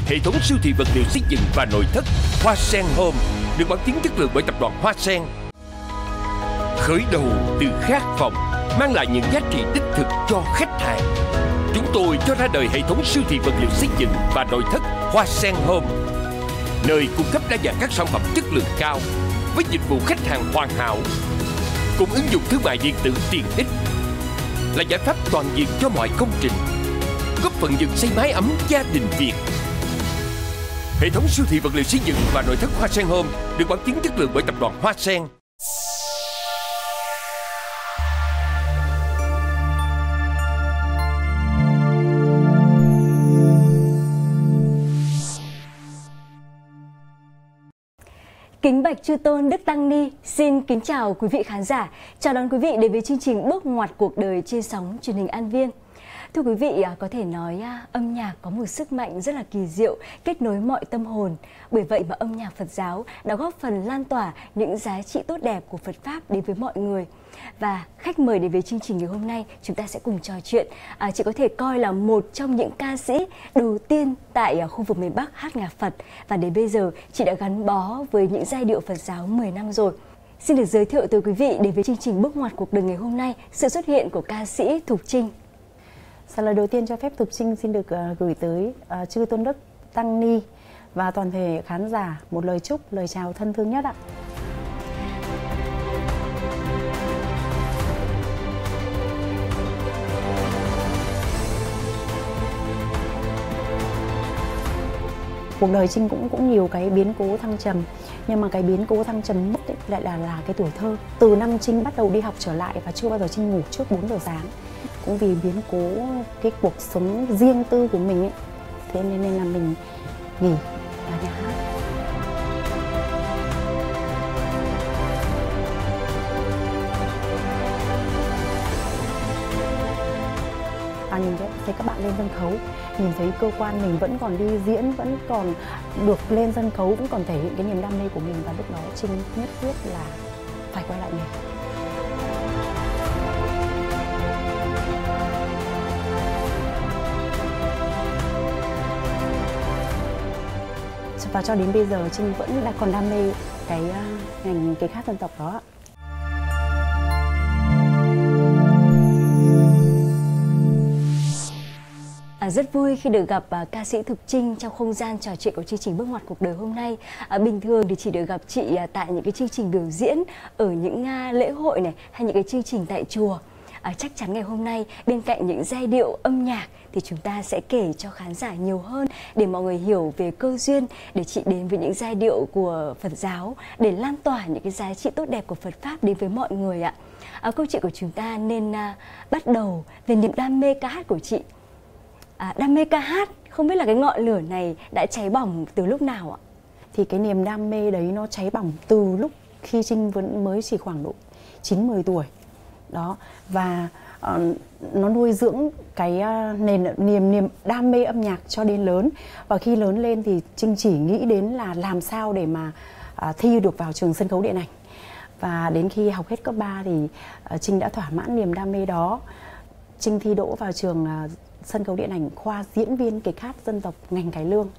hệ thống siêu thị vật liệu xây dựng và nội thất Hoa Sen Home được bảo chứng chất lượng bởi tập đoàn Hoa Sen. Khởi đầu từ khát vọng, mang lại những giá trị đích thực cho khách hàng. Chúng tôi cho ra đời hệ thống siêu thị vật liệu xây dựng và nội thất Hoa Sen Home, nơi cung cấp đa dạng các sản phẩm chất lượng cao với dịch vụ khách hàng hoàn hảo, cùng ứng dụng thương mại điện tử tiện ích, là giải pháp toàn diện cho mọi công trình, góp phần dựng xây mái ấm gia đình Việt. Hệ thống siêu thị vật liệu xây dựng và nội thất Hoa Sen Home được bảo chứng chất lượng bởi tập đoàn Hoa Sen. Kính bạch chư tôn Đức Tăng Ni, xin kính chào quý vị khán giả, chào đón quý vị đến với chương trình Bước ngoặt cuộc đời trên sóng truyền hình An Viên. Thưa quý vị, có thể nói âm nhạc có một sức mạnh rất là kỳ diệu, kết nối mọi tâm hồn. Bởi vậy mà âm nhạc Phật giáo đã góp phần lan tỏa những giá trị tốt đẹp của Phật Pháp đến với mọi người. Và khách mời đến với chương trình ngày hôm nay, chúng ta sẽ cùng trò chuyện. Chị có thể coi là một trong những ca sĩ đầu tiên tại khu vực miền Bắc hát nhạc Phật. Và đến bây giờ, chị đã gắn bó với những giai điệu Phật giáo 10 năm rồi. Xin được giới thiệu tới quý vị đến với chương trình Bước ngoặt cuộc đời ngày hôm nay, sự xuất hiện của ca sĩ Thục Trinh. Lời đầu tiên cho phép Thục Trinh xin được gửi tới chư tôn đức Tăng Ni và toàn thể khán giả một lời chúc, lời chào thân thương nhất ạ. Cuộc đời Trinh cũng nhiều cái biến cố thăng trầm, nhưng mà cái biến cố thăng trầm nhất lại là cái tuổi thơ. Từ năm Trinh bắt đầu đi học trở lại và chưa bao giờ Trinh ngủ trước 4 giờ sáng. Cũng vì biến cố cái cuộc sống riêng tư của mình ấy, thế nên là mình nghỉ ở nhà hát. Nhìn thấy các bạn lên sân khấu, nhìn thấy cơ quan mình vẫn còn đi diễn, vẫn còn được lên sân khấu, vẫn còn thể hiện cái niềm đam mê của mình, và lúc đó Trinh nhất quyết là phải quay lại nghề. Và cho đến bây giờ Trinh vẫn đang còn đam mê cái ngành kịch hát dân tộc đó. Rất vui khi được gặp ca sĩ Thục Trinh trong không gian trò chuyện của chương trình Bước ngoặt cuộc đời hôm nay. Bình thường thì chỉ được gặp chị tại những cái chương trình biểu diễn ở những lễ hội này, hay những cái chương trình tại chùa. Chắc chắn ngày hôm nay bên cạnh những giai điệu âm nhạc thì chúng ta sẽ kể cho khán giả nhiều hơn để mọi người hiểu về cơ duyên để chị đến với những giai điệu của Phật giáo, để lan tỏa những cái giá trị tốt đẹp của Phật Pháp đến với mọi người ạ. Câu chuyện của chúng ta nên bắt đầu về niềm đam mê ca hát của chị. Đam mê ca hát, không biết là cái ngọn lửa này đã cháy bỏng từ lúc nào ạ? Thì cái niềm đam mê đấy nó cháy bỏng từ lúc khi Trinh vẫn mới chỉ khoảng độ 9-10 tuổi. Đó, và nó nuôi dưỡng cái niềm đam mê âm nhạc cho đến lớn. Và khi lớn lên thì Trinh chỉ nghĩ đến là làm sao để mà thi được vào trường sân khấu điện ảnh. Và đến khi học hết cấp 3 thì Trinh đã thỏa mãn niềm đam mê đó. Trinh thi đỗ vào trường sân khấu điện ảnh khoa diễn viên kịch hát dân tộc ngành cải lương.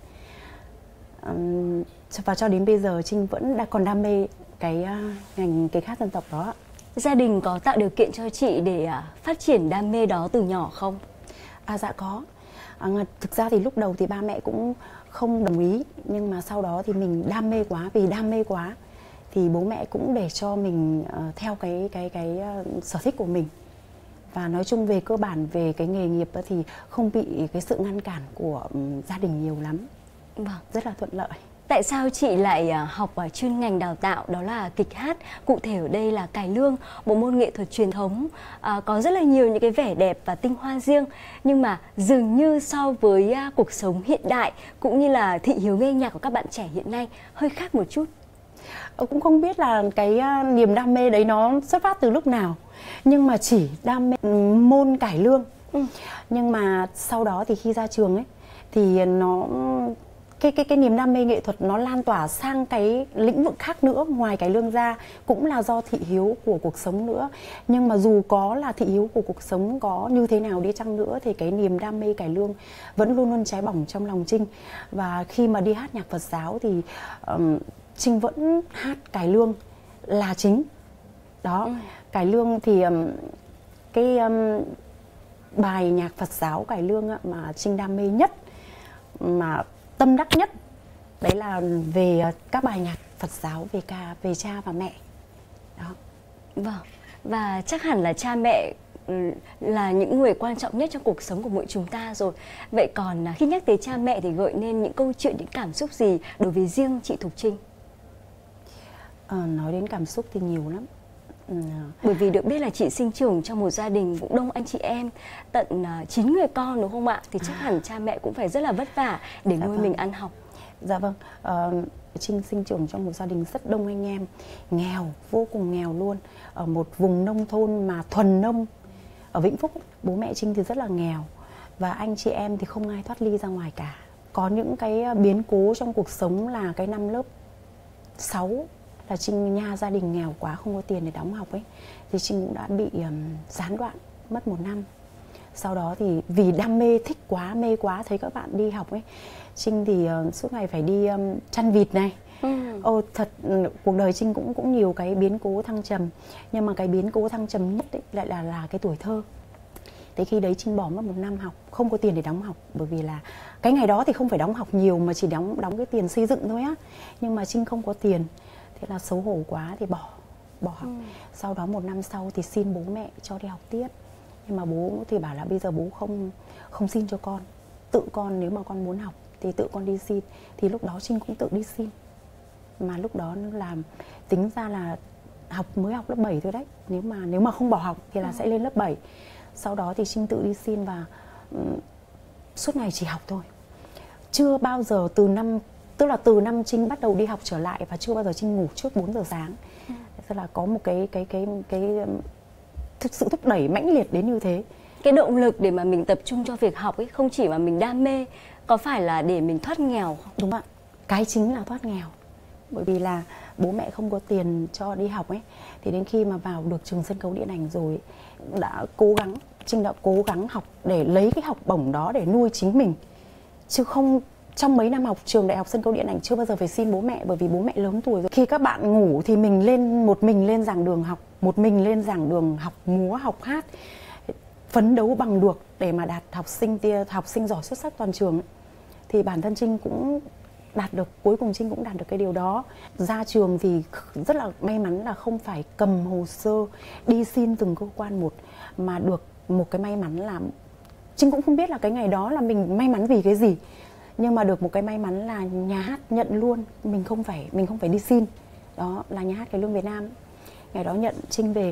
Và cho đến bây giờ Trinh vẫn đang còn đam mê cái ngành kịch hát dân tộc đó. Gia đình có tạo điều kiện cho chị để phát triển đam mê đó từ nhỏ không? Dạ có. Thực ra thì lúc đầu thì ba mẹ cũng không đồng ý, nhưng mà sau đó thì mình đam mê quá, vì đam mê quá thì bố mẹ cũng để cho mình theo cái sở thích của mình. Và nói chung về cơ bản về cái nghề nghiệp thì không bị cái sự ngăn cản của gia đình nhiều lắm. Vâng, rất là thuận lợi. Tại sao chị lại học chuyên ngành đào tạo đó là kịch hát, cụ thể ở đây là cải lương, bộ môn nghệ thuật truyền thống, có rất là nhiều những cái vẻ đẹp và tinh hoa riêng, nhưng mà dường như so với cuộc sống hiện đại cũng như là thị hiếu nghe nhạc của các bạn trẻ hiện nay hơi khác một chút? Cũng không biết là cái niềm đam mê đấy nó xuất phát từ lúc nào, nhưng mà chỉ đam mê môn cải lương. Nhưng mà sau đó thì khi ra trường ấy thì cái niềm đam mê nghệ thuật nó lan tỏa sang cái lĩnh vực khác nữa ngoài cải lương ra, cũng là do thị hiếu của cuộc sống nữa. Nhưng mà dù có là thị hiếu của cuộc sống có như thế nào đi chăng nữa thì cái niềm đam mê cải lương vẫn luôn luôn cháy bỏng trong lòng Trinh. Và khi mà đi hát nhạc Phật giáo thì Trinh vẫn hát cải lương là chính. Đó, cải lương thì bài nhạc Phật giáo cải lương mà Trinh đam mê nhất, mà tâm đắc nhất, đấy là về các bài nhạc Phật giáo về cha và mẹ. Đó. Vâng, và chắc hẳn là cha mẹ là những người quan trọng nhất trong cuộc sống của mỗi chúng ta rồi. Vậy còn khi nhắc tới cha mẹ thì gợi nên những câu chuyện, những cảm xúc gì đối với riêng chị Thục Trinh? Nói đến cảm xúc thì nhiều lắm. Bởi vì được biết là chị sinh trưởng trong một gia đình cũng đông anh chị em, tận 9 người con đúng không ạ? Thì chắc hẳn cha mẹ cũng phải rất là vất vả để nuôi mình ăn học. Dạ vâng, Trinh sinh trưởng trong một gia đình rất đông anh em, nghèo, vô cùng nghèo luôn. Ở một vùng nông thôn mà thuần nông, ở Vĩnh Phúc. Bố mẹ Trinh thì rất là nghèo, và anh chị em thì không ai thoát ly ra ngoài cả. Có những cái biến cố trong cuộc sống là cái năm lớp 6 là Trinh nha, gia đình nghèo quá không có tiền để đóng học ấy, thì Trinh cũng đã bị gián đoạn mất 1 năm. Sau đó thì vì đam mê, thích quá, mê quá, thấy các bạn đi học ấy, Trinh thì suốt ngày phải đi chăn vịt này. Thật, cuộc đời Trinh cũng nhiều cái biến cố thăng trầm, nhưng mà cái biến cố thăng trầm nhất ấy, lại là cái tuổi thơ. Thế khi đấy Trinh bỏ mất 1 năm học, không có tiền để đóng học, bởi vì là cái ngày đó thì không phải đóng học nhiều mà chỉ đóng cái tiền xây dựng thôi á. Nhưng mà Trinh không có tiền, thế là xấu hổ quá thì bỏ học. Sau đó 1 năm sau thì xin bố mẹ cho đi học tiếp, nhưng mà bố thì bảo là bây giờ bố không xin cho con, tự con nếu mà con muốn học thì tự con đi xin. Thì lúc đó Trinh cũng tự đi xin, mà lúc đó là tính ra là mới học lớp 7 thôi đấy, nếu mà không bỏ học thì là sẽ lên lớp 7. Sau đó thì Trinh tự đi xin và suốt ngày chỉ học thôi. Chưa bao giờ từ năm Trinh bắt đầu đi học trở lại và chưa bao giờ Trinh ngủ trước 4 giờ sáng. Tức là có một cái sự thúc đẩy mãnh liệt đến như thế. Cái động lực để mà mình tập trung cho việc học ấy không chỉ mà mình đam mê, có phải là để mình thoát nghèo không? Đúng ạ, cái chính là thoát nghèo. Bởi vì là bố mẹ không có tiền cho đi học ấy, thì đến khi mà vào được trường sân khấu điện ảnh rồi, Trinh đã cố gắng học để lấy cái học bổng đó để nuôi chính mình. Chứ không, trong mấy năm học trường đại học sân khấu điện ảnh chưa bao giờ phải xin bố mẹ, bởi vì bố mẹ lớn tuổi rồi. Khi các bạn ngủ thì một mình lên giảng đường học, một mình lên giảng đường học múa, học hát, phấn đấu bằng được để mà đạt học sinh giỏi xuất sắc toàn trường ấy. Thì bản thân Trinh cũng đạt được, cuối cùng Trinh cũng đạt được cái điều đó. Ra trường thì rất là may mắn là không phải cầm hồ sơ đi xin từng cơ quan một, mà được một cái may mắn là Trinh cũng không biết là cái ngày đó là mình may mắn vì cái gì, nhưng mà được một cái may mắn là nhà hát nhận luôn, mình không phải đi xin. Đó là nhà hát cải lương Việt Nam, ngày đó nhận Trinh về.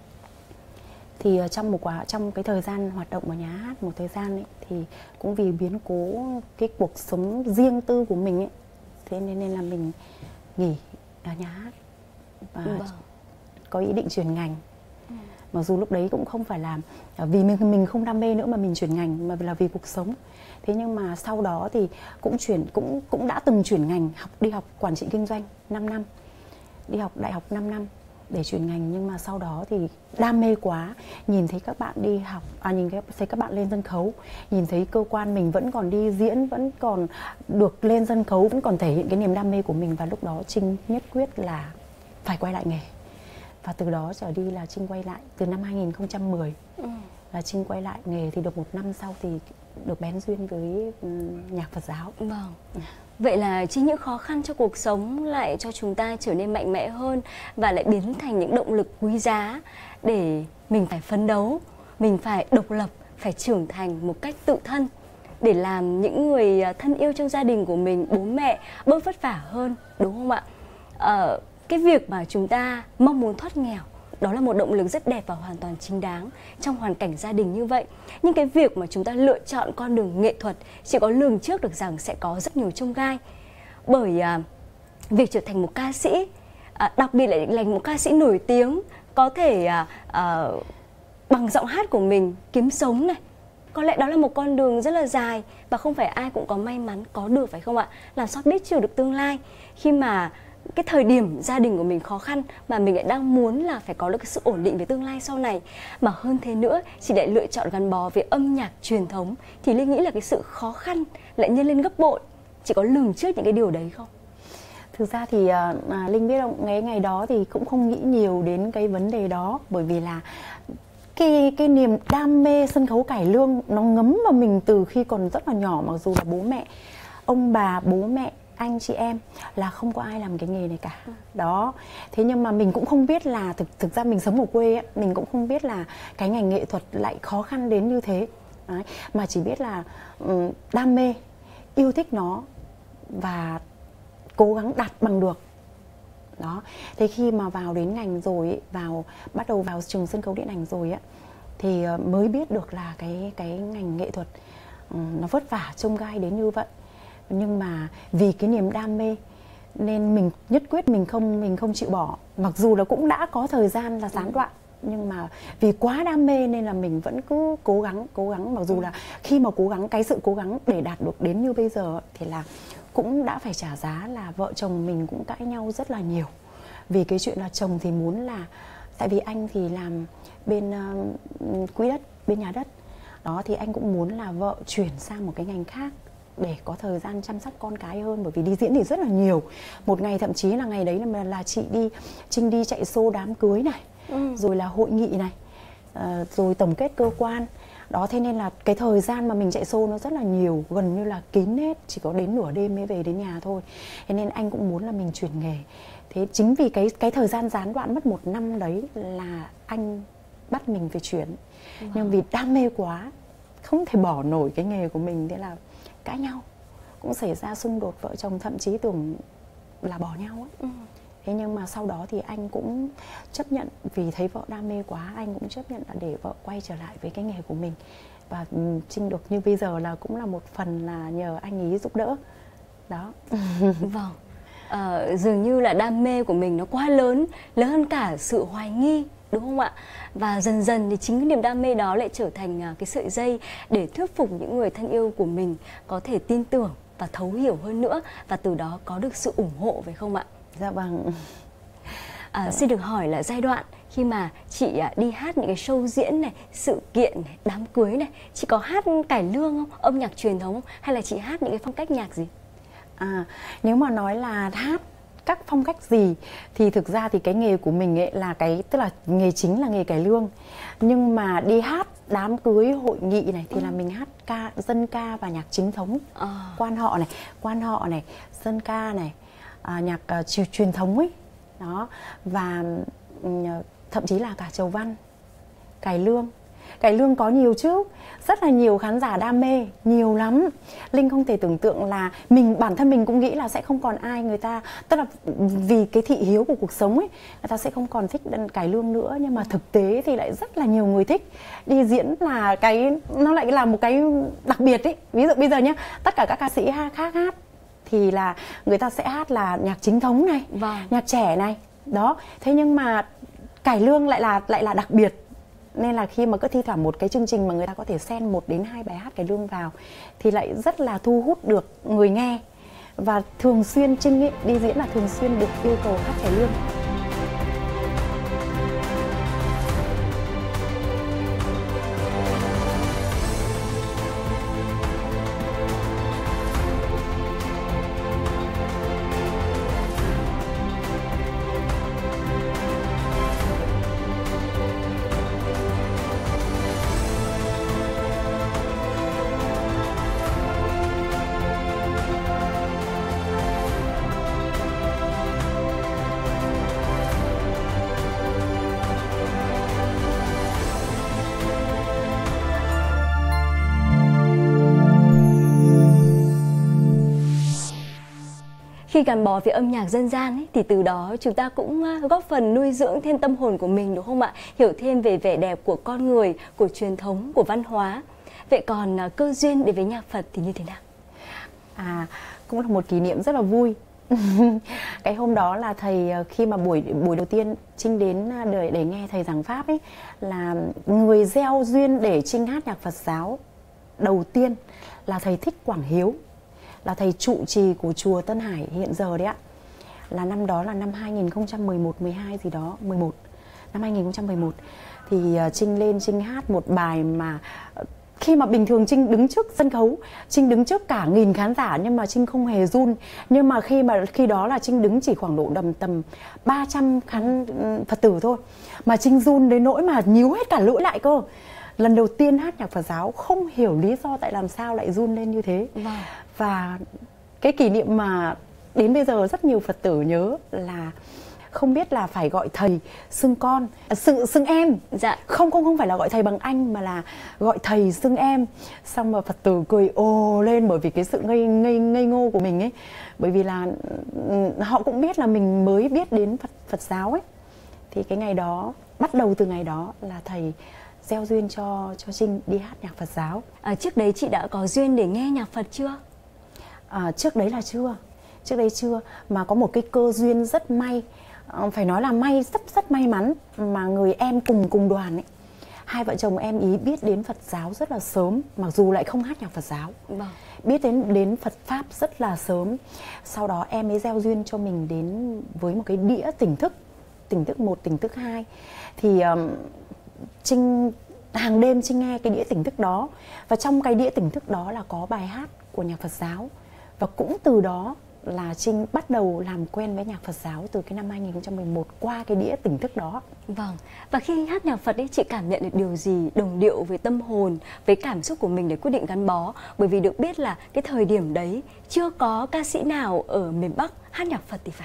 Thì trong cái thời gian hoạt động ở nhà hát một thời gian ấy, thì cũng vì biến cố cái cuộc sống riêng tư của mình ấy, thế nên là mình nghỉ ở nhà hát và có ý định chuyển ngành. Mặc dù lúc đấy cũng không phải là vì mình không đam mê nữa mà mình chuyển ngành, mà là vì cuộc sống. Thế nhưng mà sau đó thì cũng đã từng chuyển ngành, đi học quản trị kinh doanh 5 năm, đi học đại học 5 năm để chuyển ngành. Nhưng mà sau đó thì đam mê quá, nhìn thấy các bạn đi học, thấy các bạn lên sân khấu, nhìn thấy cơ quan mình vẫn còn đi diễn, vẫn còn được lên sân khấu, vẫn còn thể hiện cái niềm đam mê của mình. Và lúc đó Trinh nhất quyết là phải quay lại nghề. Và từ đó trở đi là Trinh quay lại, từ năm 2010 là Trinh quay lại nghề. Thì được 1 năm sau thì được bén duyên với nhạc Phật giáo. Vâng. Vậy là chính những khó khăn trong cuộc sống lại cho chúng ta trở nên mạnh mẽ hơn, và lại biến thành những động lực quý giá để mình phải phấn đấu, mình phải độc lập, phải trưởng thành một cách tự thân, để làm những người thân yêu trong gia đình của mình, bố mẹ bớt vất vả hơn, đúng không ạ? Cái việc mà chúng ta mong muốn thoát nghèo, đó là một động lực rất đẹp và hoàn toàn chính đáng trong hoàn cảnh gia đình như vậy. Nhưng cái việc mà chúng ta lựa chọn con đường nghệ thuật, chỉ có lường trước được rằng sẽ có rất nhiều chông gai. Bởi việc trở thành một ca sĩ, đặc biệt là một ca sĩ nổi tiếng, có thể bằng giọng hát của mình kiếm sống này, có lẽ đó là một con đường rất là dài và không phải ai cũng có may mắn có được, phải không ạ? Làm sao biết trước được tương lai khi mà cái thời điểm gia đình của mình khó khăn mà mình lại đang muốn là phải có được cái sự ổn định về tương lai sau này. Mà hơn thế nữa, chị lại lựa chọn gắn bó với âm nhạc truyền thống thì Linh nghĩ là cái sự khó khăn lại nhân lên gấp bội. Chị có lường trước những cái điều đấy không? Thực ra thì Linh biết không, ngày đó thì cũng không nghĩ nhiều đến cái vấn đề đó, bởi vì là cái niềm đam mê sân khấu cải lương nó ngấm vào mình từ khi còn rất là nhỏ. Mặc dù là bố mẹ, ông bà, bố mẹ, anh chị em là không có ai làm cái nghề này cả. Đó. Thế nhưng mà mình cũng không biết là thực ra mình sống ở quê ấy, mình cũng không biết là cái ngành nghệ thuật lại khó khăn đến như thế. Đấy. Mà chỉ biết là đam mê, yêu thích nó và cố gắng đạt bằng được. Đó. Thế khi mà vào đến ngành rồi, bắt đầu vào trường sân khấu điện ảnh rồi á, thì mới biết được là cái ngành nghệ thuật nó vất vả chông gai đến như vậy. Nhưng mà vì cái niềm đam mê nên mình nhất quyết mình không chịu bỏ. Mặc dù là cũng đã có thời gian là gián đoạn, nhưng mà vì quá đam mê nên là mình vẫn cứ cố gắng. Mặc dù là khi mà cố gắng, cái sự cố gắng để đạt được đến như bây giờ thì là cũng đã phải trả giá là vợ chồng mình cũng cãi nhau rất là nhiều. Vì cái chuyện là chồng thì muốn là, tại vì anh thì làm bên quỹ đất, bên nhà đất. Đó thì anh cũng muốn là vợ chuyển sang một cái ngành khác để có thời gian chăm sóc con cái hơn, bởi vì đi diễn thì rất là nhiều. Một ngày thậm chí là ngày đấy là chị Trinh đi chạy show đám cưới này, rồi là hội nghị này, rồi tổng kết cơ quan. Đó, thế nên là cái thời gian mà mình chạy show nó rất là nhiều, gần như là kín hết, chỉ có đến nửa đêm mới về đến nhà thôi. Thế nên anh cũng muốn là mình chuyển nghề. Thế chính vì cái thời gian gián đoạn mất 1 năm đấy là anh bắt mình phải chuyển. Nhưng vì đam mê quá, không thể bỏ nổi cái nghề của mình, thế là cãi nhau, cũng xảy ra xung đột, vợ chồng thậm chí tưởng là bỏ nhau ấy. Thế nhưng mà sau đó thì anh cũng chấp nhận, vì thấy vợ đam mê quá, anh cũng chấp nhận là để vợ quay trở lại với cái nghề của mình. Và Trinh được như bây giờ là cũng là một phần là nhờ anh ấy giúp đỡ. Đó. Vâng. Dường như là đam mê của mình nó quá lớn hơn cả sự hoài nghi, đúng không ạ? Và dần dần thì chính cái niềm đam mê đó lại trở thành cái sợi dây để thuyết phục những người thân yêu của mình có thể tin tưởng và thấu hiểu hơn nữa, và từ đó có được sự ủng hộ, phải không ạ? Dạ vâng. Xin được hỏi là giai đoạn khi mà chị đi hát những cái show diễn này, sự kiện này, đám cưới này, chị có hát cải lương không? Âm nhạc truyền thống không? Hay là chị hát những cái phong cách nhạc gì? Nếu mà nói là hát các phong cách gì thì thực ra thì cái nghề của mình ấy là tức là nghề chính là nghề cải lương. Nhưng mà đi hát đám cưới, hội nghị này thì là mình hát dân ca và nhạc chính thống. Quan họ này, dân ca này, nhạc truyền thống ấy. Đó, và thậm chí là cả chầu văn, cải lương. Cải lương có nhiều chứ, rất là nhiều khán giả đam mê, nhiều lắm. Linh không thể tưởng tượng là bản thân mình cũng nghĩ là sẽ không còn ai người ta, tức là vì cái thị hiếu của cuộc sống ấy, người ta sẽ không còn thích cải lương nữa. Nhưng mà thực tế thì lại rất là nhiều người thích. Đi diễn là nó lại là một cái đặc biệt ấy. Ví dụ bây giờ nhá, tất cả các ca sĩ khác hát thì là người ta sẽ hát là nhạc chính thống này, nhạc trẻ này. Đó, thế nhưng mà cải lương lại là đặc biệt. Nên là khi mà cứ thi thoảng một cái chương trình mà người ta có thể xen 1 đến 2 bài hát cải lương vào thì lại rất là thu hút được người nghe. Và thường xuyên Trinh ấy, đi diễn là thường xuyên được yêu cầu hát cải lương. Khi gắn bó với âm nhạc dân gian ấy, thì từ đó chúng ta cũng góp phần nuôi dưỡng thêm tâm hồn của mình, đúng không ạ? Hiểu thêm về vẻ đẹp của con người, của truyền thống, của văn hóa. Vậy còn cơ duyên đến với nhạc Phật thì như thế nào? Cũng là một kỷ niệm rất là vui. Cái hôm đó là thầy, khi mà buổi đầu tiên Trinh đến để nghe thầy giảng pháp ấy, là người gieo duyên để Trinh hát nhạc Phật giáo đầu tiên là thầy Thích Quảng Hiếu, là thầy trụ trì của chùa Tân Hải hiện giờ đấy ạ. Là năm đó là năm 2011, 12 gì đó, 11. Năm 2011 thì Trinh lên Trinh hát một bài mà khi mà bình thường Trinh đứng trước sân khấu, Trinh đứng trước cả nghìn khán giả nhưng mà Trinh không hề run. Nhưng mà khi đó là Trinh đứng chỉ khoảng độ tầm 300 Phật tử thôi, mà Trinh run đến nỗi mà nhíu hết cả lưỡi lại cơ. Lần đầu tiên hát nhạc Phật giáo, không hiểu lý do tại làm sao lại run lên như thế. Và cái kỷ niệm mà đến bây giờ rất nhiều Phật tử nhớ là không biết là phải gọi thầy xưng con, xưng em. Dạ. Không phải là gọi thầy bằng anh mà là gọi thầy xưng em. Xong mà Phật tử cười ồ lên bởi vì cái sự ngây ngô của mình ấy. Bởi vì là họ cũng biết là mình mới biết đến Phật giáo ấy. Thì cái ngày đó, bắt đầu từ ngày đó là thầy gieo duyên cho Trinh đi hát nhạc Phật giáo. Trước đấy chị đã có duyên để nghe nhạc Phật chưa? Trước đấy là chưa. Trước đấy chưa, mà có một cái cơ duyên rất may, phải nói là may, rất may mắn, mà người em cùng đoàn ấy, hai vợ chồng em ý biết đến Phật giáo rất là sớm, mặc dù lại không hát nhạc Phật giáo. Biết đến Phật Pháp rất là sớm. Sau đó em ấy gieo duyên cho mình đến với một cái đĩa tỉnh thức 1, tỉnh thức 2. Thì Trinh hàng đêm Trinh nghe cái đĩa tỉnh thức đó, và trong cái đĩa tỉnh thức đó là có bài hát của nhạc Phật giáo. Và cũng từ đó là Trinh bắt đầu làm quen với nhạc Phật giáo từ cái năm 2011 qua cái đĩa tỉnh thức đó. Vâng. Và khi hát nhạc Phật ấy, chị cảm nhận được điều gì đồng điệu với tâm hồn, với cảm xúc của mình để quyết định gắn bó? Bởi vì được biết là cái thời điểm đấy chưa có ca sĩ nào ở miền Bắc hát nhạc Phật thì phải.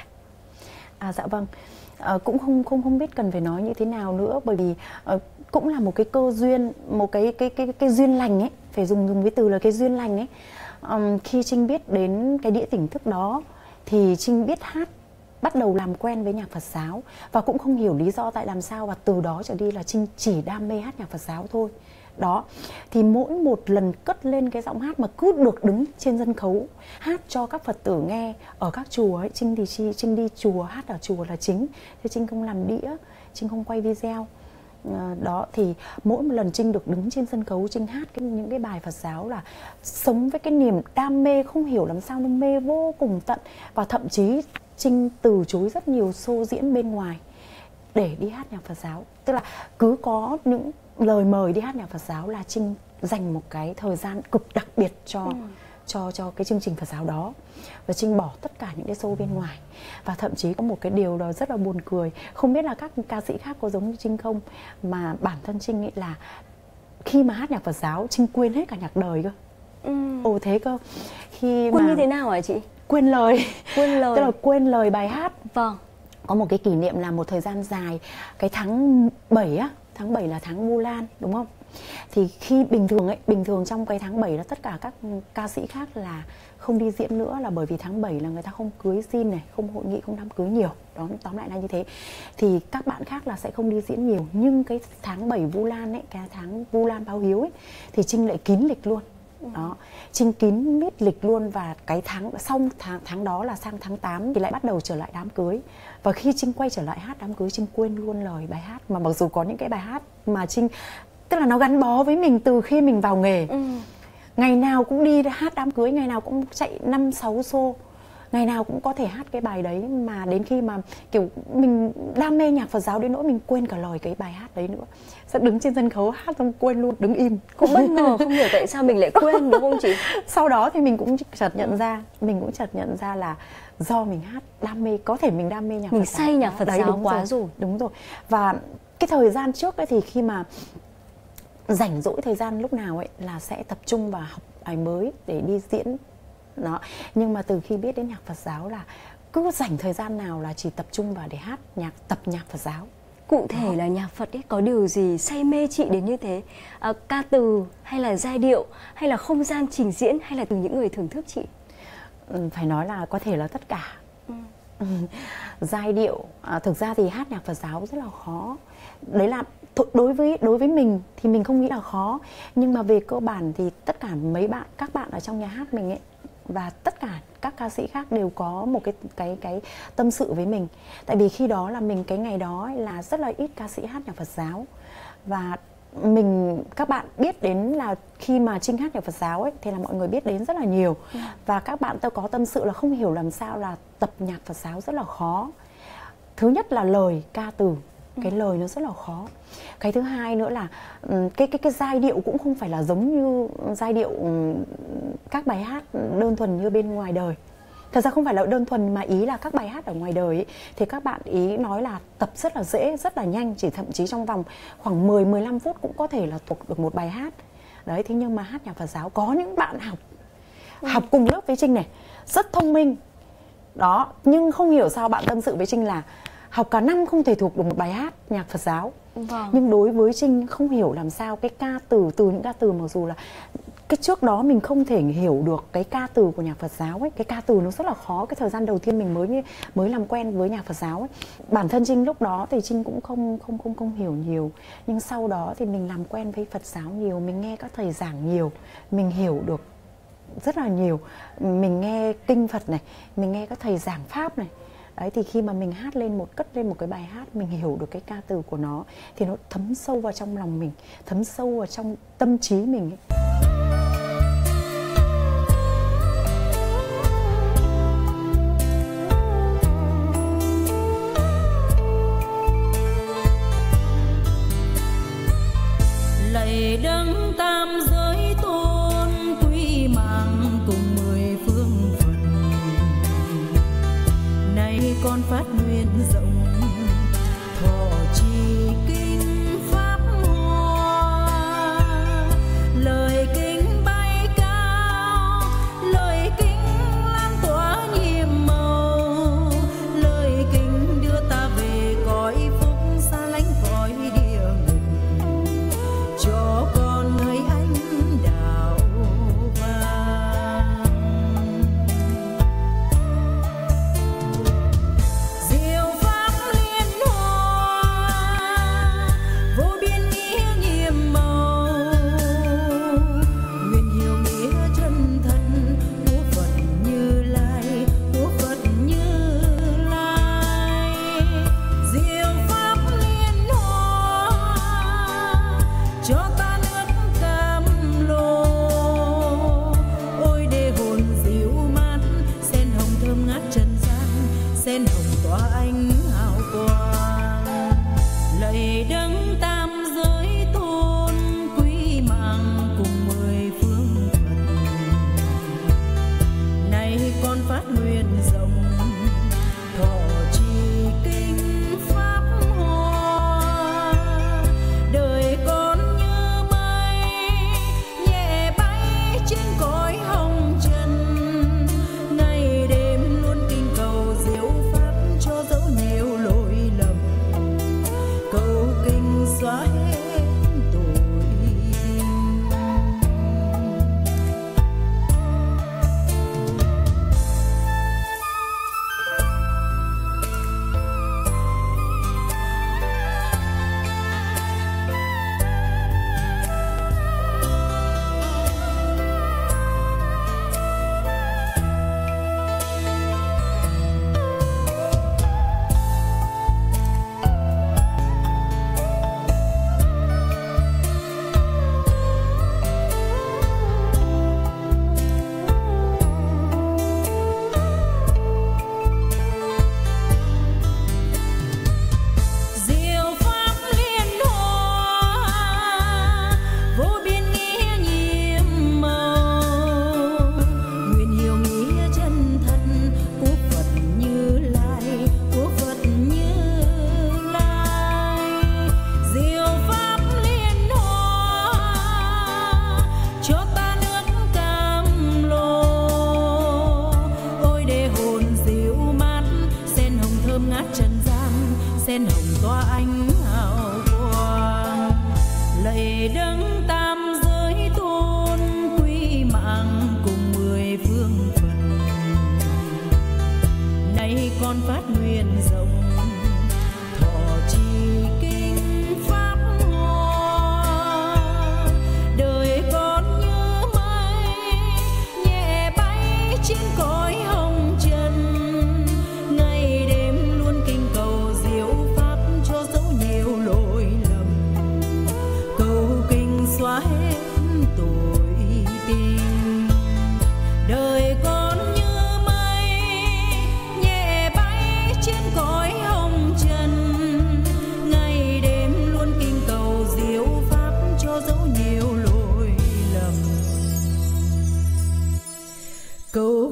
Dạ vâng. Cũng không biết cần phải nói như thế nào nữa, bởi vì cũng là một cái cơ duyên, một cái duyên lành ấy, phải dùng cái từ là cái duyên lành ấy. Khi Trinh biết đến cái đĩa tỉnh thức đó thì Trinh biết hát, bắt đầu làm quen với nhạc Phật giáo, và cũng không hiểu lý do tại làm sao, và từ đó trở đi là Trinh chỉ đam mê hát nhạc Phật giáo thôi. Đó, thì mỗi một lần cất lên cái giọng hát mà cứ được đứng trên sân khấu hát cho các Phật tử nghe ở các chùa ấy, Trinh đi chùa, hát ở chùa là chính, thế Trinh không làm đĩa, Trinh không quay video. Đó, thì mỗi một lần Trinh được đứng trên sân khấu Trinh hát những cái bài Phật giáo là sống với cái niềm đam mê, không hiểu làm sao nó mê vô cùng tận. Và thậm chí Trinh từ chối rất nhiều show diễn bên ngoài để đi hát nhạc Phật giáo. Tức là cứ có những lời mời đi hát nhạc Phật giáo là Trinh dành một cái thời gian cực đặc biệt cho cái chương trình Phật giáo đó, và Trinh bỏ tất cả những cái show bên ngoài. Và thậm chí có một cái điều đó rất là buồn cười, không biết là các ca sĩ khác có giống như Trinh không, mà bản thân Trinh ấy là khi mà hát nhạc Phật giáo Trinh quên hết cả nhạc đời cơ. Ồ thế cơ. Khi quên mà như thế nào hả chị? Quên lời. Tức là quên lời bài hát. Vâng. Có một cái kỷ niệm là một thời gian dài, cái tháng 7 á, tháng 7 là tháng Vu Lan đúng không? Thì khi bình thường trong cái tháng 7 là tất cả các ca sĩ khác là không đi diễn nữa, là bởi vì tháng 7 là người ta không cưới xin này, không hội nghị, không đám cưới nhiều. Đó, tóm lại là như thế. Thì các bạn khác là sẽ không đi diễn nhiều. Nhưng cái tháng 7 Vu Lan ấy, cái tháng Vu Lan báo hiếu ấy, thì Trinh lại kín lịch luôn. Đó, Trinh kín miết lịch luôn. Và cái tháng đó là sang tháng 8 thì lại bắt đầu trở lại đám cưới. Và khi Trinh quay trở lại hát đám cưới, Trinh quên luôn lời bài hát. Mà mặc dù có những cái bài hát mà Trinh, tức là nó gắn bó với mình từ khi mình vào nghề. Ngày nào cũng đi hát đám cưới, ngày nào cũng chạy 5-6 show, ngày nào cũng có thể hát cái bài đấy. Mà đến khi mà kiểu mình đam mê nhạc Phật giáo đến nỗi mình quên cả lời cái bài hát đấy nữa, sẽ đứng trên sân khấu hát xong quên luôn, đứng im. Cũng bất ngờ, không hiểu tại sao mình lại quên đúng không chị? Sau đó thì mình cũng chợt nhận ra là do mình hát đam mê, có thể mình đam mê nhạc Phật giáo. Mình say nhạc Phật giáo quá rồi. Đúng rồi. Và cái thời gian trước ấy thì khi mà rảnh rỗi thời gian lúc nào ấy là sẽ tập trung vào học bài mới để đi diễn đó. Nhưng mà từ khi biết đến nhạc Phật giáo là cứ rảnh thời gian nào là chỉ tập trung vào để hát tập nhạc Phật giáo. Cụ thể là nhạc Phật ấy có điều gì say mê chị đến như thế? Ca từ hay là giai điệu hay là không gian trình diễn hay là từ những người thưởng thức chị? Phải nói là có thể là tất cả. Giai điệu, thực ra thì hát nhạc Phật giáo rất là khó. Đấy là đối với mình thì mình không nghĩ là khó, nhưng mà về cơ bản thì tất cả các bạn ở trong nhà hát mình ấy, và tất cả các ca sĩ khác đều có một cái tâm sự với mình. Tại vì khi đó là mình, cái ngày đó là rất là ít ca sĩ hát nhạc Phật giáo, và các bạn biết đến là khi mà Trinh hát nhạc Phật giáo ấy thì là mọi người biết đến rất là nhiều. Và các bạn tôi có tâm sự là không hiểu làm sao là tập nhạc Phật giáo rất là khó. Thứ nhất là lời ca từ, cái lời nó rất là khó. Cái thứ hai nữa là cái giai điệu cũng không phải là giống như giai điệu các bài hát đơn thuần như bên ngoài đời. Thật ra không phải là đơn thuần, mà ý là các bài hát ở ngoài đời ấy, thì các bạn ý nói là tập rất là dễ, rất là nhanh, chỉ thậm chí trong vòng khoảng 10-15 phút cũng có thể là thuộc được một bài hát. Đấy, thế nhưng mà hát nhạc Phật giáo có những bạn học cùng lớp với Trinh này, rất thông minh. Đó, nhưng không hiểu sao bạn tâm sự với Trinh là học cả năm không thể thuộc được một bài hát nhạc Phật giáo. Nhưng đối với Trinh không hiểu làm sao cái ca từ, từ những ca từ mặc dù là cái trước đó mình không thể hiểu được cái ca từ của nhạc Phật giáo ấy, cái ca từ nó rất là khó. Cái thời gian đầu tiên mình mới làm quen với nhạc Phật giáo ấy, bản thân Trinh lúc đó thì Trinh cũng không hiểu nhiều, nhưng sau đó thì mình làm quen với Phật giáo nhiều, mình nghe các thầy giảng nhiều, mình hiểu được rất là nhiều. Mình nghe kinh Phật này, mình nghe các thầy giảng pháp này. Đấy, thì khi mà mình cất lên một cái bài hát, mình hiểu được cái ca từ của nó thì nó thấm sâu vào trong lòng mình, thấm sâu vào trong tâm trí mình ấy. Lạy đấng tam giới tôn, quý mạng cùng 10 phương Phật, nay con phát nguyện rộng thọ trì kinh pháp hoa, lời kinh bay cao, lời kinh lan tỏa nhiệm màu, lời kinh đưa ta về cõi phúc xa lánh cõi địa ngục, cho con người anh đạo vàng.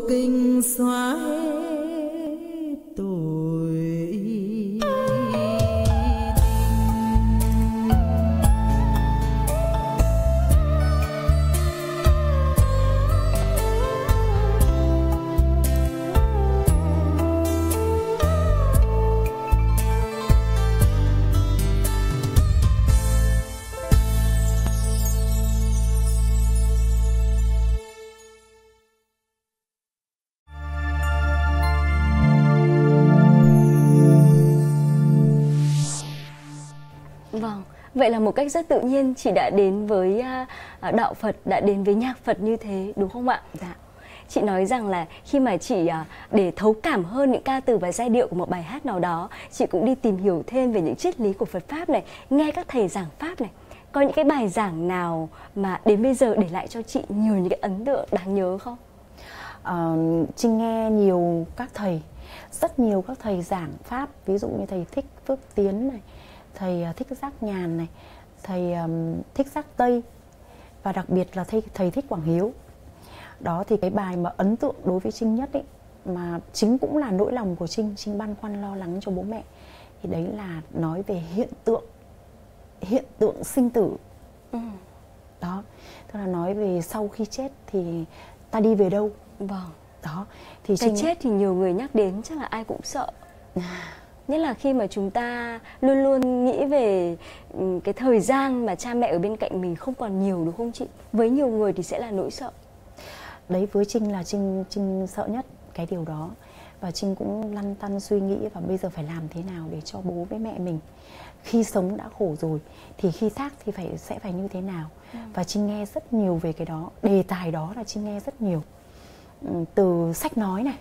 kinh xóa hết tội tình. Vâng, vậy là một cách rất tự nhiên chị đã đến với đạo Phật, đã đến với nhạc Phật như thế, đúng không ạ? Dạ. Chị nói rằng là khi mà chị để thấu cảm hơn những ca từ và giai điệu của một bài hát nào đó, chị cũng đi tìm hiểu thêm về những triết lý của Phật Pháp này, nghe các thầy giảng Pháp này. Có những cái bài giảng nào mà đến bây giờ để lại cho chị nhiều những cái ấn tượng đáng nhớ không? Trinh nghe nhiều các thầy, rất nhiều các thầy giảng Pháp, ví dụ như thầy Thích Phước Tiến này, thầy Thích Giác Nhàn này, thầy Thích Giác Tây, và đặc biệt là thầy Thích Quảng Hiếu. Đó thì cái bài mà ấn tượng đối với Trinh nhất ấy, mà chính cũng là nỗi lòng của Trinh băn khoăn lo lắng cho bố mẹ, thì đấy là nói về hiện tượng sinh tử. Đó, tức là nói về sau khi chết thì ta đi về đâu. Vâng. Đó thì cái chết thì nhiều người nhắc đến chắc là ai cũng sợ. Nhất là khi mà chúng ta luôn luôn nghĩ về cái thời gian mà cha mẹ ở bên cạnh mình không còn nhiều, đúng không chị? Với nhiều người thì sẽ là nỗi sợ. Đấy, với Trinh là Trinh sợ nhất cái điều đó. Và Trinh cũng lăn tăn suy nghĩ và bây giờ phải làm thế nào để cho bố với mẹ mình, khi sống đã khổ rồi thì khi xác thì sẽ phải như thế nào. Và Trinh nghe rất nhiều về cái đó. Đề tài đó là Trinh nghe rất nhiều. Từ sách nói này,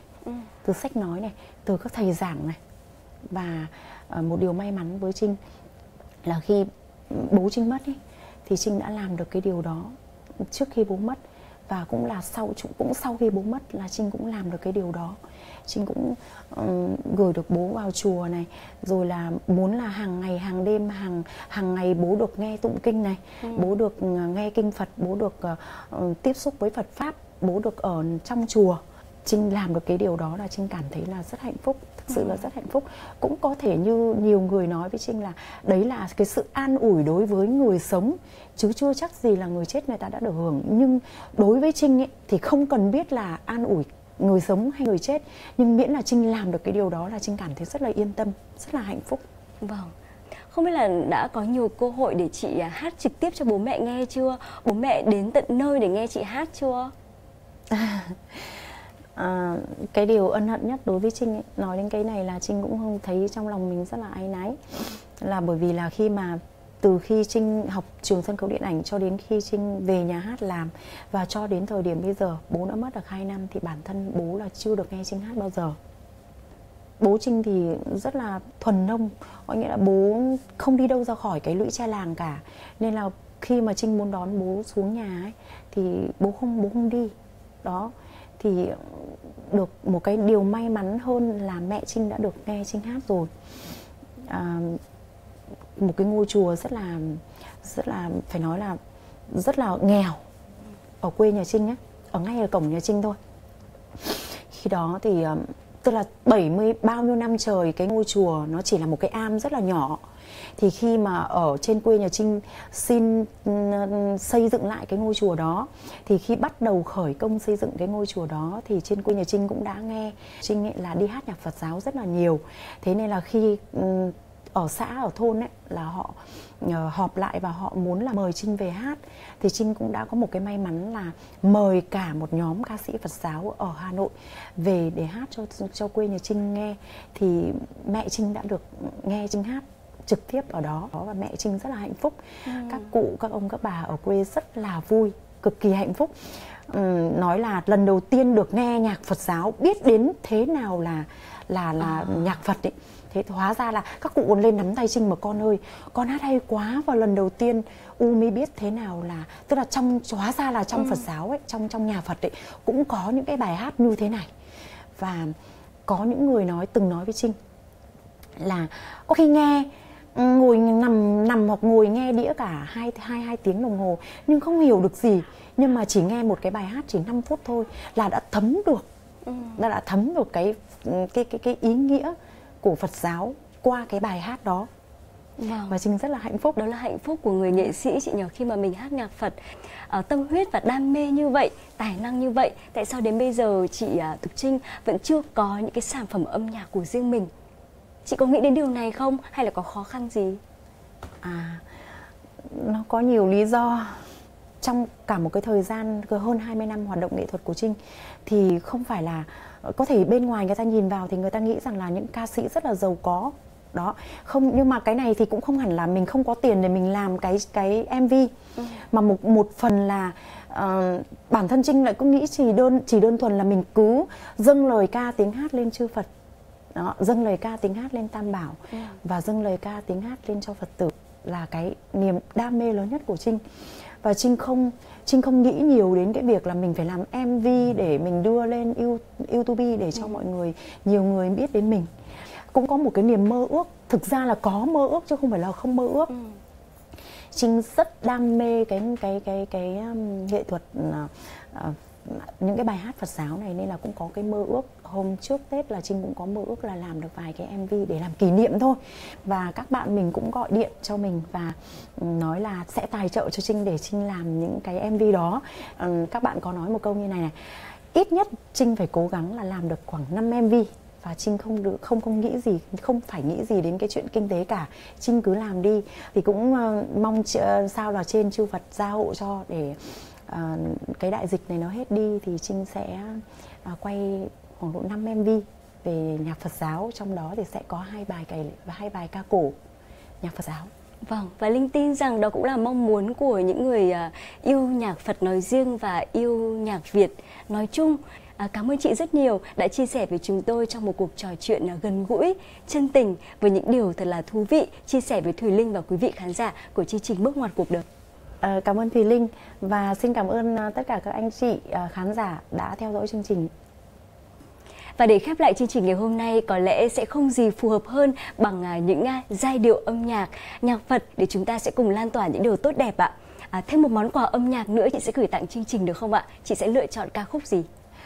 từ các thầy giảng này. Và một điều may mắn với Trinh là khi bố Trinh mất ấy, thì Trinh đã làm được cái điều đó trước khi bố mất. Và cũng là sau khi bố mất là Trinh cũng làm được cái điều đó. Trinh cũng gửi được bố vào chùa này, rồi là muốn là hàng ngày hàng đêm hàng ngày bố được nghe tụng kinh này, bố được nghe kinh Phật, bố được tiếp xúc với Phật pháp, bố được ở trong chùa. Trinh làm được cái điều đó là Trinh cảm thấy là rất hạnh phúc, thực sự là rất hạnh phúc. Cũng có thể như nhiều người nói với Trinh là đấy là cái sự an ủi đối với người sống, chứ chưa chắc gì là người chết người ta đã được hưởng. Nhưng đối với Trinh ấy, thì không cần biết là an ủi người sống hay người chết, nhưng miễn là Trinh làm được cái điều đó là Trinh cảm thấy rất là yên tâm, rất là hạnh phúc. Vâng. Không biết là đã có nhiều cơ hội để chị hát trực tiếp cho bố mẹ nghe chưa? Bố mẹ đến tận nơi để nghe chị hát chưa? Cái điều ân hận nhất đối với Trinh ấy, nói đến cái này là Trinh cũng không thấy trong lòng mình rất là áy náy. Là bởi vì là từ khi Trinh học trường sân khấu điện ảnh cho đến khi Trinh về nhà hát làm, và cho đến thời điểm bây giờ bố đã mất được 2 năm, thì bản thân bố là chưa được nghe Trinh hát bao giờ. Bố Trinh thì rất là thuần nông, có nghĩa là bố không đi đâu ra khỏi cái lũy tre làng cả. Nên là khi mà Trinh muốn đón bố xuống nhà ấy, thì bố không đi. Đó, thì được một cái điều may mắn hơn là mẹ Trinh đã được nghe Trinh hát rồi. Một cái ngôi chùa rất là phải nói là rất là nghèo ở quê nhà Trinh ấy, ở ngay ở cổng nhà Trinh thôi. Khi đó thì tức là 70 bao nhiêu năm trời cái ngôi chùa nó chỉ là một cái am rất là nhỏ. Thì khi mà ở trên quê nhà Trinh xin xây dựng lại cái ngôi chùa đó, thì khi bắt đầu khởi công xây dựng cái ngôi chùa đó thì trên quê nhà Trinh cũng đã nghe Trinh ấy là đi hát nhạc Phật giáo rất là nhiều. Thế nên là khi ở xã, ở thôn ấy, là họ họp lại và họ muốn là mời Trinh về hát, thì Trinh cũng đã có một cái may mắn là mời cả một nhóm ca sĩ Phật giáo ở Hà Nội về để hát cho quê nhà Trinh nghe. Thì mẹ Trinh đã được nghe Trinh hát trực tiếp ở đó, và mẹ Trinh rất là hạnh phúc. Các cụ, các ông, các bà ở quê rất là vui, cực kỳ hạnh phúc. Nói là lần đầu tiên được nghe nhạc Phật giáo, biết đến thế nào là nhạc Phật ấy. Thế thì hóa ra là các cụ còn lên nắm tay Trinh mà con ơi, con hát hay quá. Và lần đầu tiên U mới biết thế nào là, tức là hóa ra là trong Phật giáo ấy, trong nhà Phật ấy cũng có những cái bài hát như thế này. Và có những người từng nói với Trinh là có khi nghe ngồi nằm hoặc ngồi nghe đĩa cả hai tiếng đồng hồ nhưng không hiểu được gì, nhưng mà chỉ nghe một cái bài hát chỉ 5 phút thôi là đã thấm được Nó đã thấm được cái ý nghĩa của Phật giáo qua cái bài hát đó. Vâng. Và Trinh rất là hạnh phúc. Đó là hạnh phúc của người nghệ sĩ chị nhờ, khi mà mình hát nhạc Phật tâm huyết và đam mê như vậy, tài năng như vậy, tại sao đến bây giờ chị Thục Trinh vẫn chưa có những cái sản phẩm âm nhạc của riêng mình? Chị có nghĩ đến điều này không, hay là có khó khăn gì? Nó có nhiều lý do. Trong cả một cái thời gian hơn 20 năm hoạt động nghệ thuật của Trinh thì không phải là, có thể bên ngoài người ta nhìn vào thì người ta nghĩ rằng là những ca sĩ rất là giàu có đó, không, nhưng mà cái này thì cũng không hẳn là mình không có tiền để mình làm cái MV, mà một phần là bản thân Trinh lại cứ nghĩ chỉ đơn thuần là mình cứ dâng lời ca tiếng hát lên chư Phật đó, dâng lời ca tiếng hát lên Tam Bảo và dâng lời ca tiếng hát lên cho Phật tử là cái niềm đam mê lớn nhất của Trinh. Và Trinh không nghĩ nhiều đến cái việc là mình phải làm MV để mình đưa lên YouTube để cho mọi người, nhiều người biết đến mình. Cũng có một cái niềm mơ ước, thực ra là có mơ ước chứ không phải là không mơ ước. Trinh rất đam mê cái nghệ thuật, những cái bài hát Phật giáo này, nên là cũng có cái mơ ước. Hôm trước Tết là Trinh cũng có mơ ước là làm được vài cái MV để làm kỷ niệm thôi. Và các bạn mình cũng gọi điện cho mình và nói là sẽ tài trợ cho Trinh để Trinh làm những cái MV đó. Các bạn có nói một câu như này: ít nhất Trinh phải cố gắng là làm được khoảng 5 MV. Và Trinh không nghĩ gì, không phải nghĩ gì đến cái chuyện kinh tế cả. Trinh cứ làm đi. Thì cũng mong sao là trên chư Phật gia hộ cho để cái đại dịch này nó hết đi thì Trinh sẽ quay khoảng độ 5 MV về nhạc Phật giáo, trong đó thì sẽ có 2 bài ca cổ nhạc Phật giáo. Vâng, và Linh tin rằng đó cũng là mong muốn của những người yêu nhạc Phật nói riêng và yêu nhạc Việt nói chung. Cảm ơn chị rất nhiều đã chia sẻ với chúng tôi trong một cuộc trò chuyện gần gũi, chân tình với những điều thật là thú vị, chia sẻ với Thùy Linh và quý vị khán giả của chương trình Bước Ngoặt Cuộc Đời. Cảm ơn Thùy Linh và xin cảm ơn tất cả các anh chị khán giả đã theo dõi chương trình. Và để khép lại chương trình ngày hôm nay, có lẽ sẽ không gì phù hợp hơn bằng những giai điệu âm nhạc, nhạc Phật để chúng ta sẽ cùng lan tỏa những điều tốt đẹp ạ. Thêm một món quà âm nhạc nữa chị sẽ gửi tặng chương trình được không ạ? Chị sẽ lựa chọn ca khúc gì?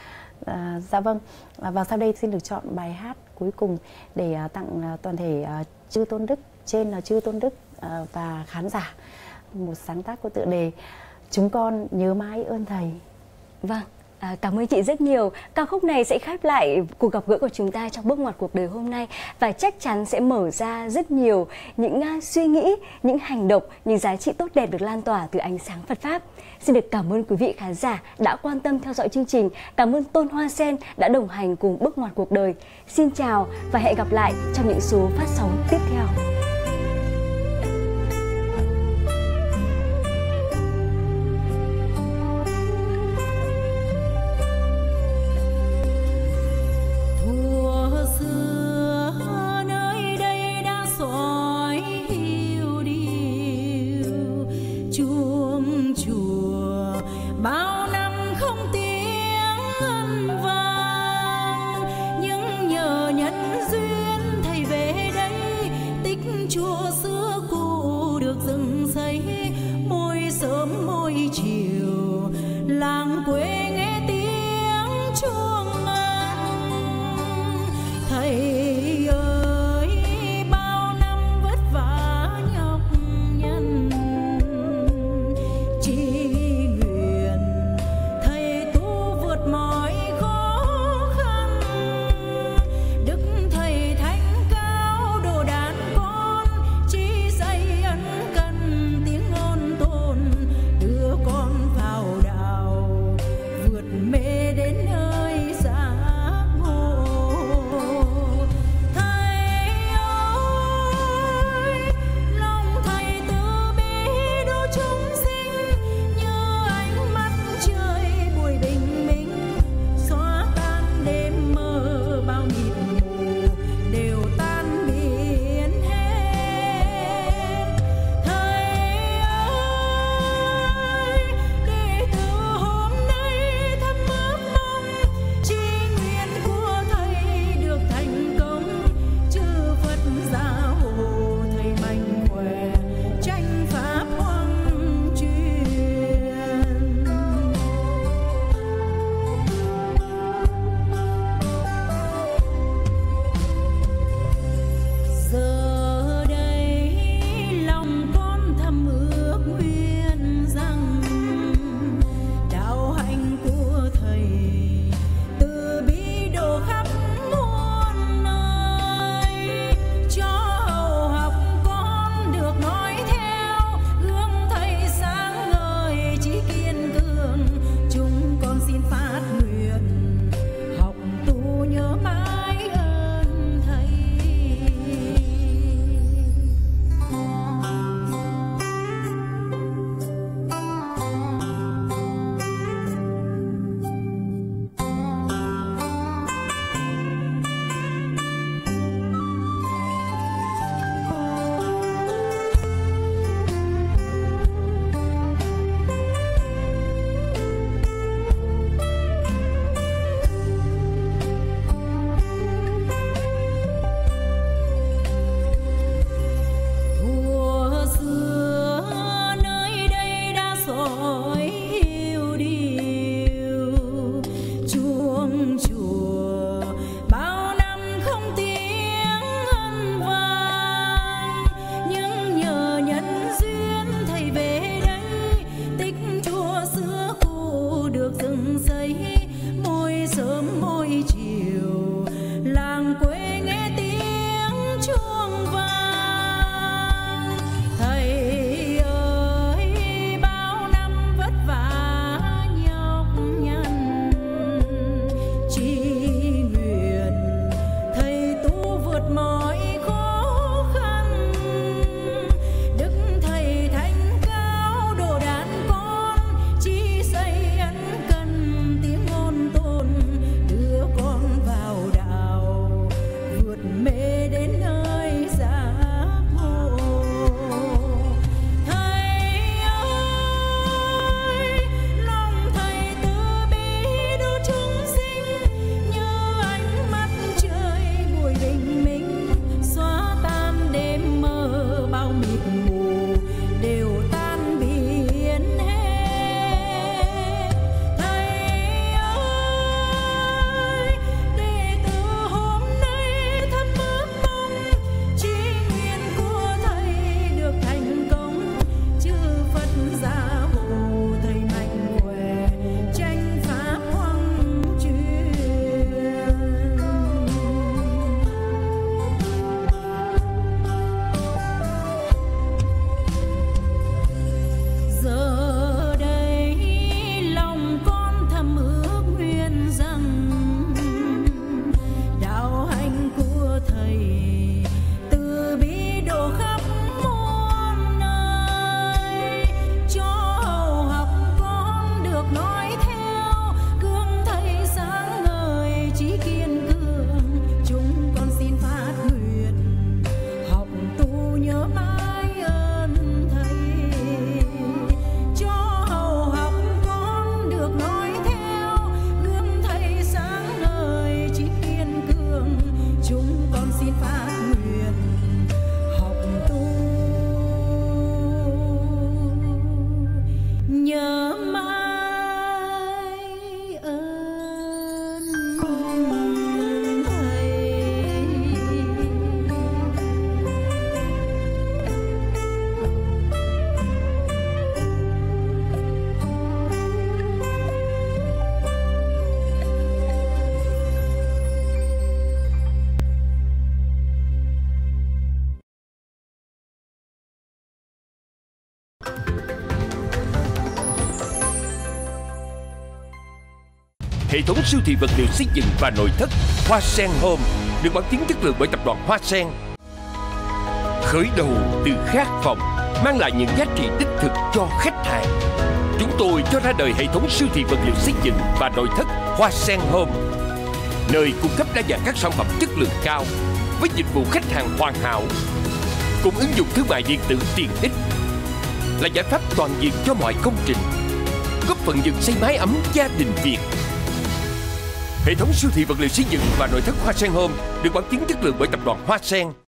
Dạ vâng, và sau đây xin được chọn bài hát cuối cùng để tặng toàn thể chư Tôn Đức, trên là chư Tôn Đức và khán giả. Một sáng tác có tựa đề Chúng Con Nhớ Mãi Ơn Thầy. Vâng, cảm ơn chị rất nhiều. Ca khúc này sẽ khép lại cuộc gặp gỡ của chúng ta trong Bước Ngoặt Cuộc Đời hôm nay và chắc chắn sẽ mở ra rất nhiều những suy nghĩ, những hành động, những giá trị tốt đẹp được lan tỏa từ ánh sáng Phật Pháp. Xin được cảm ơn quý vị khán giả đã quan tâm theo dõi chương trình. Cảm ơn Tôn Hoa Sen đã đồng hành cùng Bước Ngoặt Cuộc Đời. Xin chào và hẹn gặp lại trong những số phát sóng tiếp theo. Làng quê nghe tiếng chuông ngân, thầy ơi bao năm vất vả nhọc nhằn, chỉ nguyện thầy tu vượt mọi khó khăn. Đức thầy thánh cao đồ đàn con, chỉ dạy ân cần tiếng ngôn tồn, đưa con vào đạo vượt mê đến nơi được dựng xây, mỗi sớm mỗi chiều làng quê nghe tiếng chuông vang. Thầy ơi bao năm vất vả nhọc nhằn, chỉ nguyện thầy tu vượt mọi khó khăn. Đức thầy thanh cao độ đàn con, chỉ xây ân cần tiếng ngôn tồn, đưa con vào đạo vượt mê đến nơi giác ngộ. Thầy ơi lòng thầy từ bi độ chúng sinh, như ánh mắt trời buổi bình minh, xóa tan đêm mơ bao mịt mù đều tan biến hết. Thầy ơi đệ tử hôm nay thắp ước mong, chí nguyện của thầy được thành công, chư Phật gia hộ thầy mạnh khỏe, tranh pháp hoằng truyền. Giờ đây lòng con thầm ước nguyện rằng, đạo hành của thầy từ bi độ khắp muôn nơi, cho hầu học con được nói theo, gương thầy sáng ngời chí kiên cường. Chúng con xin phát nguyện học tu nhớ mãi ơn thầy, cho hầu học con được nói theo, gương thầy sáng ngời chí kiên cường. Chúng con xin phát nguyện học tu nhớ mãi ơn thầy. Hệ thống siêu thị vật liệu xây dựng và nội thất Hoa Sen Home được bảo chứng chất lượng bởi tập đoàn Hoa Sen. Khởi đầu từ khát vọng, mang lại những giá trị đích thực cho khách hàng. Chúng tôi cho ra đời hệ thống siêu thị vật liệu xây dựng và nội thất Hoa Sen Home, nơi cung cấp đa dạng các sản phẩm chất lượng cao với dịch vụ khách hàng hoàn hảo, cùng ứng dụng thương mại điện tử tiện ích, là giải pháp toàn diện cho mọi công trình, góp phần dựng xây mái ấm gia đình Việt. Hệ thống siêu thị vật liệu xây dựng và nội thất Hoa Sen Home được bảo chứng chất lượng bởi tập đoàn Hoa Sen.